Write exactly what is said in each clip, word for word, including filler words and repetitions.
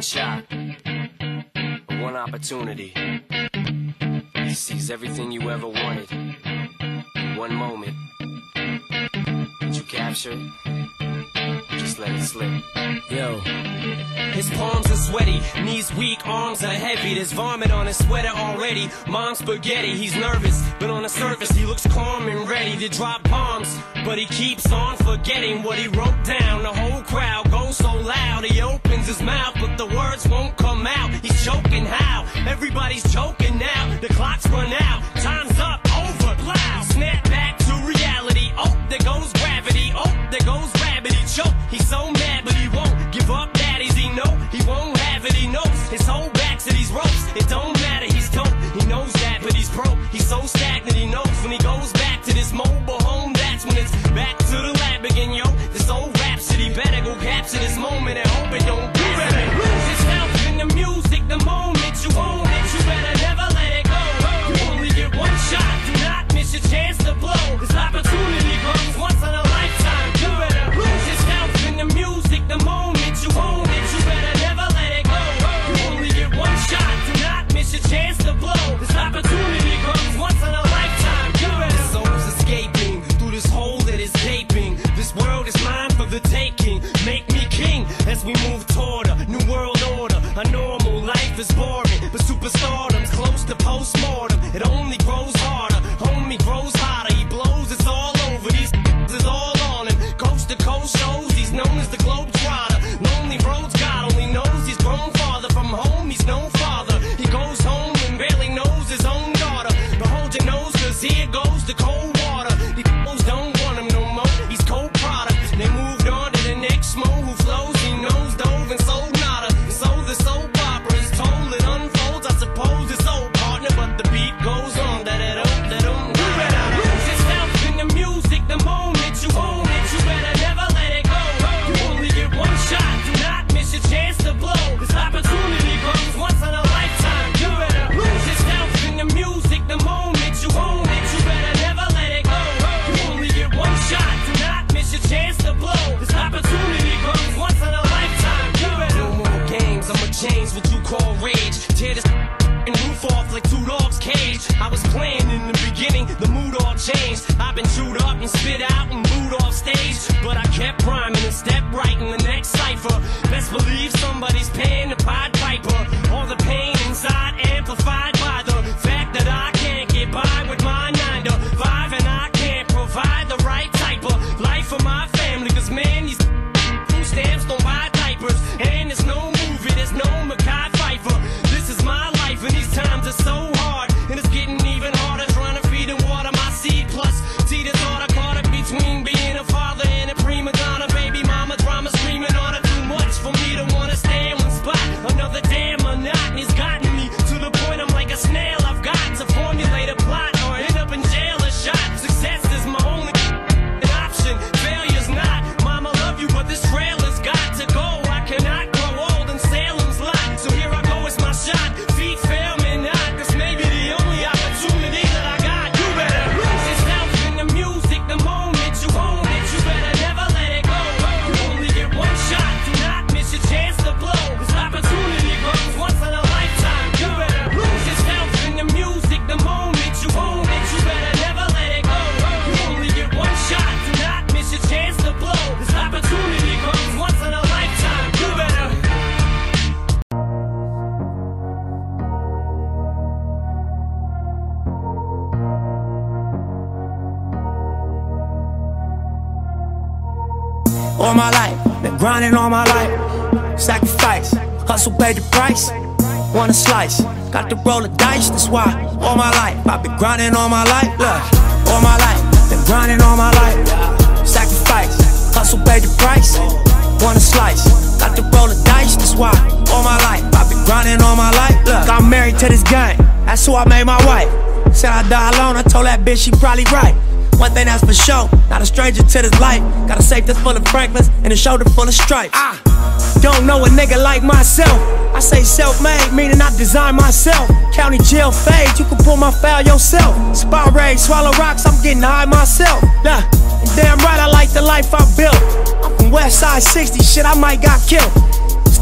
shot, one opportunity. He sees everything you ever wanted in one moment. Did you capture it? Just let it slip. Yo. His palms are sweaty, knees weak, arms are heavy. There's vomit on his sweater already. Mom's spaghetti, he's nervous, but on the surface he looks calm and ready to drop bombs. But he keeps on forgetting what he wrote down. The whole crowd goes so loud, he opens his mouth, but the words won't come out. He's choking how? Everybody's choking now. The clock's run out, time's up, over, loud. Snap back to reality, oh, there goes gravity. Oh, there goes rabbit, he choke. He's so mad, but he won't give up. Daddies, he know he won't have it, he knows his whole back to these ropes. It don't matter, he's dope, he knows that, but he's broke. He's so stagnant, he knows when he goes back to this mobile home, that's when it's back to the lab again, yo. This old rhapsody better go capture this moment and hope it don't get better. Lose yourself in the music, the moment you own it, you better never let it go. You only get one shot, do not miss your chance to blow. This opportunity comes once in a lifetime. You better lose yourself in the music, the moment you own it, you better never let it go. You only get one shot, do not miss your chance to blow. This opportunity comes once in a lifetime. You better. The soul's escaping through this hole that is gaping. This world is mine for the taking. Make me king as we move toward a new world order. A normal life is boring, but superstardom's close to postmortem. It only grows harder, homie grows hotter. He blows, it's all over. These is all on him. Coast to coast shows, he's known as the Globetrotter. Lonely roads, God only knows he's grown farther from home. He's no father. He goes home and barely knows his own daughter. But hold your nose, cause here goes the cold water. These fools don't want him no more. He's cold product. They moved on to the next mo who flows. He knows dove and sold nada. And so the soap opera is told. It unfolds. I suppose it's old partner, but the beat goes on. Da da da da da. You better lose yourself in the music the moment you own it. You better never let it go. You only get one shot. Do not miss your chance to blow. This opportunity comes once in a lifetime. You better lose yourself in the music the moment you own it. You better never let it go. You only get one shot. Do not miss your chance to blow. This opportunity comes once in a lifetime. You better. No more games. I'ma change what you call rage. Tear this and roof off like two dogs' cage. I was playing in the beginning, the mood all changed. I've been chewed up and spit out and booed off stage, but I kept rhyming and stepped right in the next cipher. Best believe somebody's paying the Pied Piper. All the pain inside amplified by the fact that I can't get by with my nine to five, and I can't provide the right type of life for my family. Cause man, these food stamps don't buy diapers, and there's no movie, there's no Mackay Pfeiffer. This is my life, and these times are so hard, and it's getting even harder trying to feed and water my seed. Plus, see the thought I caught up between being a father and a prima donna. Baby mama drama screaming on her, too much for me to wanna stay in one spot. Another damn monotony's gotten me to the point I'm like a snail. I've got to formulate a plot or end up in jail or shot. Success is my only option, failure's not. Mama love you, but this trailer's got to go. I cannot grow old in Salem's lot, so here I go, it's my shot. Feet fail me not, this may be the only opportunity that I got. You better lose yourself in the music the moment you own it. You better never let it go. You only get one shot, do not miss your chance to blow. This opportunity comes once in a lifetime. You better lose yourself in the music the moment you own it. You better never let it go. You only get one shot, do not miss your chance to blow. This opportunity comes once in a lifetime. You better. All my life, been grinding all my life. Sacrifice, hustle paid the price. Want a slice, got to roll the dice, that's why. All my life, I've been grinding all my life. Look, all my life, been grinding all my life. Sacrifice, hustle paid the price. Want a slice, got to roll the dice, that's why. All my life, I've been grinding all my life. Look, I'm married to this game, that's who I made my wife. Said I die alone, I told that bitch she probably right. One thing that's for sure, not a stranger to this life. Got a safe that's full of Franklins and a shoulder full of stripes. I don't know a nigga like myself. I say self-made, meaning I design myself. County jail fade, you can pull my foul yourself. Spy raid, swallow rocks, I'm getting high myself. Nah, damn right I like the life I built. I'm from West Side sixty, shit I might got killed.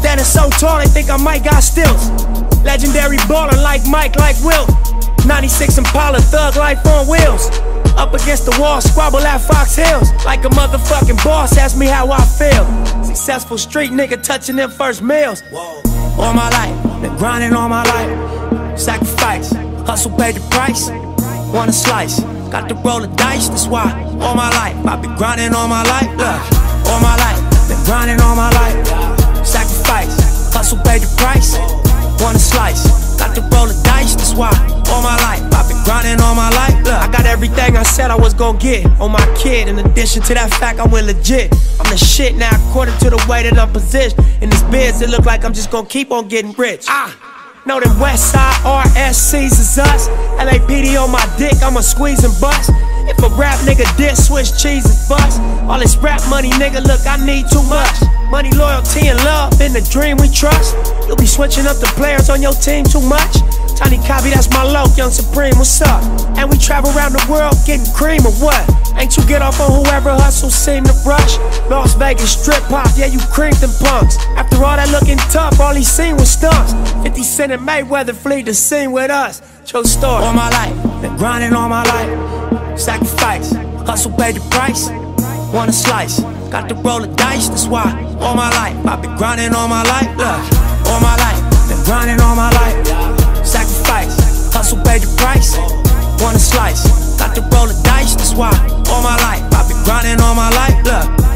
Standing so tall, they think I might got stilts. Legendary baller like Mike, like Wilt. ninety-six Impala, thug life on wheels. Up against the wall, squabble at Fox Hills. Like a motherfucking boss, ask me how I feel. Successful street nigga touching them first meals. All my life, been grinding all my life. Sacrifice, hustle paid the price. Want a slice, got to roll the dice, that's why. All my life, I've been grinding all my life. Look, all my life, been grinding all my life. Sacrifice, hustle paid the price. Want a slice, got to roll the dice, that's why. All my life, I've been grinding all my life. Look, I got everything I said I was gonna get on my kid. In addition to that fact, I went legit. I'm the shit now, according to the way that I'm positioned. In this biz, it look like I'm just gonna keep on getting rich. Ah, know them Westside R S Cs is us. L A P D on my dick, I'ma squeeze and bust. If a rap nigga diss, Swiss cheese is bust. All this rap money, nigga, look, I need too much. Money, loyalty, and love, in the dream we trust. You'll be switching up the players on your team too much. Tiny Copy, that's my low, Young Supreme, what's up? And we travel around the world getting cream or what? Ain't you get off on whoever hustle seem to rush? Las Vegas strip pop, yeah, you creamed them punks. After all that looking tough, all he seen was stunts. fifty Cent and Mayweather flee the scene with us. True story. All my life, been grinding all my life. Sacrifice, hustle paid the price. Want a slice, got to roll the dice, that's why. All my life, I've been grinding all my life. Look, all my life, been grinding all my life. Sacrifice, hustle paid the price. Want a slice, got to roll the dice, that's why. All my life, I've been grinding all my life. Look.